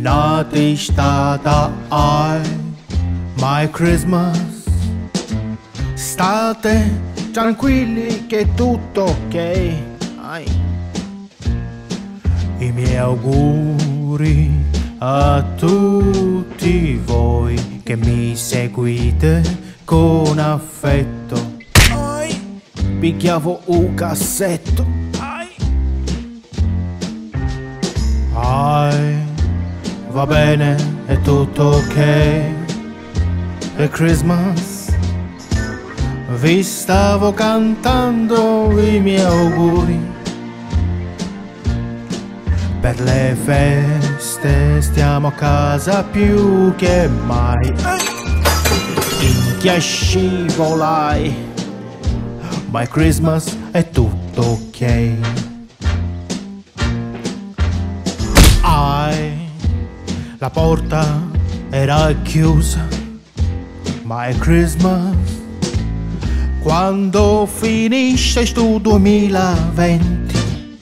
Nati stata ai my Christmas. State tranquilli che è tutto ok. Ai. I miei auguri a tutti voi che mi seguite con affetto. Ai. Picchiavo un cassetto. Ai. Ai. Va bene, è tutto ok. È Christmas. Vi stavo cantando i miei auguri. Per le feste stiamo a casa più che mai. Minchia scivolai. My Christmas è tutto ok. La porta era chiusa. My Christmas. Quando finisce sto 2020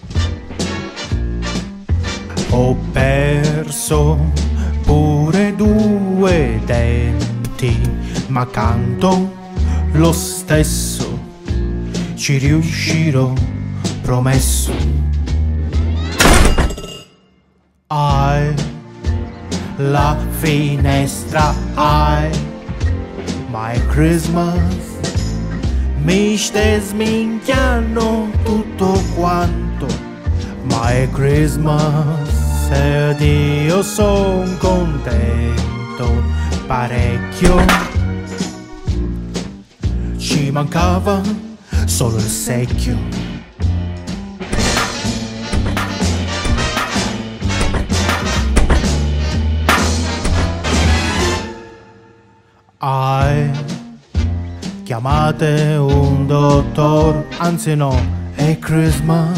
ho perso pure 2 denti, ma canto lo stesso, ci riuscirò, promesso. La finestra my Christmas. Mi stai sminchiando tutto quanto. My Christmas ed io son contento parecchio. Ci mancava solo il secchio. Chiamate un dottor, anzi no, è Christmas.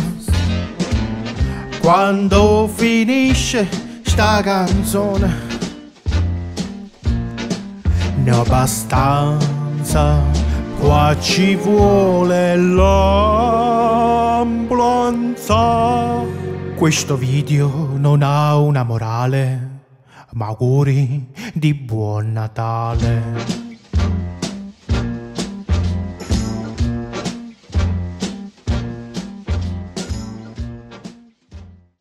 Quando finisce sta canzone ne ho abbastanza, qua ci vuole l'ambulanza. Questo video non ha una morale, ma auguri di buon Natale.